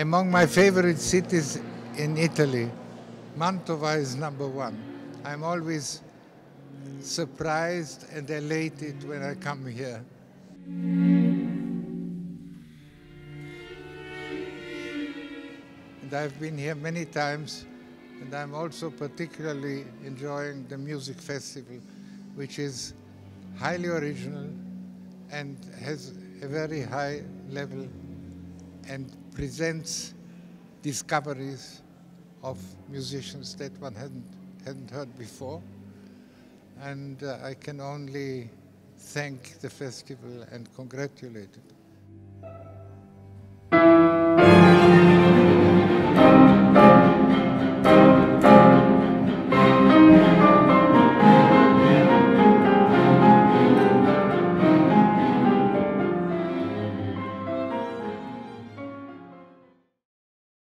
Among my favorite cities in Italy, Mantova is #1. I'm always surprised and elated when I come here. And I've been here many times, and I'm also particularly enjoying the music festival, which is highly original and has a very high level and presents discoveries of musicians that one hadn't heard before. And I can only thank the festival and congratulate it.